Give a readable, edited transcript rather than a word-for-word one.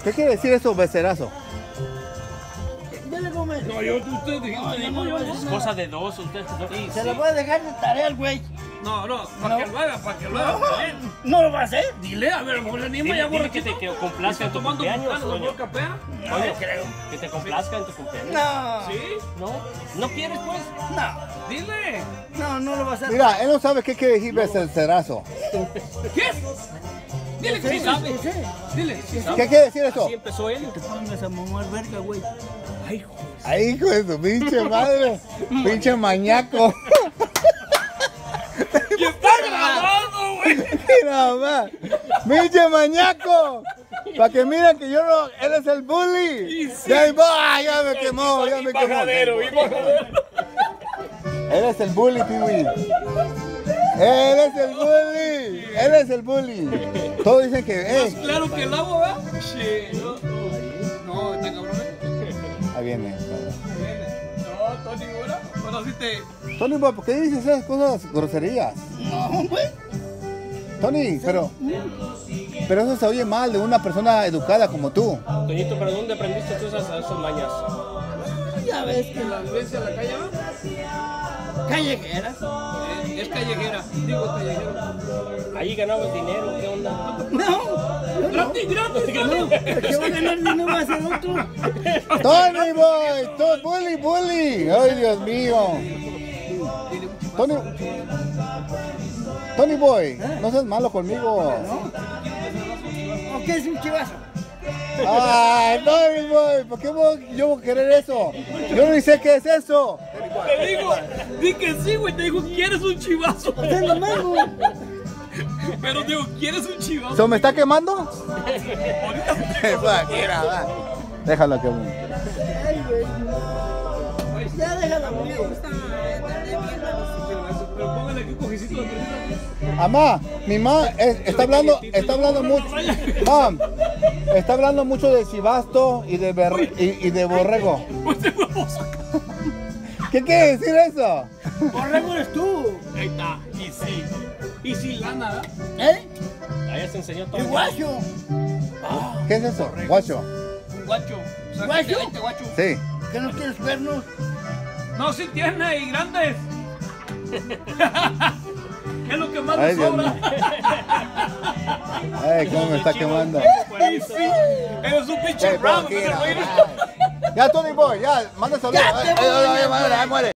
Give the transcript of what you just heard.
¿Qué quiere decir eso, becerazo? Dale comer. No, usted dijo, Es cosa de dos, ustedes dos. Se lo voy a dejar de tarea al güey. No, para que lo haga, No lo va a hacer. Dile, a ver, el anima ya Dile que te complazca en tu tomando cumpleaños. la Coño. capea. Oye, creo. que te complazca en tu cumpleaños. No. ¿Sí? ¿No? ¿No quieres, pues? No. Dile. No lo va a hacer. Mira, él no sabe qué quiere decir becerazo. ¿Qué? Dile que sí sabe. Sí. Dile. ¿Qué quiere decir eso? Así empezó él. Te pongas a mamar verga, güey. Ay, joder. Ay, hijo de su pinche madre. Pinche mañaco. ¡Y está grabado, güey! Mira, mamá. Pinche mañaco. Para que miren que yo no. Él es el bully. Ya me quemó, ya me quemó. Bajadero. Él es el bully, Piwi. Él es el bully. Él es el bully. Todos dicen que. Más claro que el agua, ¿verdad? Sí. No, está cabrón. Ahí viene. No, Tony, ¿verdad? Bueno, así te... Tony, ¿por qué dices esas cosas groserías? No, güey. Tony, pero eso se oye mal de una persona educada como tú. Toñito, ¿pero dónde aprendiste tú esas mañas? Ya ves que ¿La vivencia en la calle, va? callejeras. Es callejera. Digo callejero. Ahí ganabas dinero, ¿qué onda? No. ¡Gratis! ¿Qué va a ganar dinero va a ser otro? Tony Boy, bully. Ay, Dios mío. Tony Boy, no seas malo conmigo. ¿O qué es un chivazo? Ay, Tony Boy, ¿por qué yo voy a querer eso? Yo ni sé qué es eso. Te digo, di que sí, güey. Te digo, ¿quieres un chivazo? Es lo mismo. Pero digo, ¿quieres un chivazo? ¿Se me está quemando? Déjalo que Ay, güey. Ya déjalo, güey. Pero póngale aquí un cojicito de película. Mamá, mi mamá está hablando mucho. Mam, está hablando mucho de chivasto y de borrego. ¿Qué quiere decir eso? Borrego eres tú. Ahí está. Y sí. Y sí, lana, ¿verdad? ¿Eh? Ahí se enseñó todo. Y guacho. ¿Qué es eso? Guacho. Guacho. O sea, ¿Guacho? vente, guacho. Sí. ¿Que no quieres vernos? No, sí tiene y grandes. Es lo que más Ay, nos Dios sobra. mío. Ay, cómo me está quemando. Y sí. Eres un pinche bravo. Ya, Tony Boy, ya, manda saludos. Ya te voy a Muere.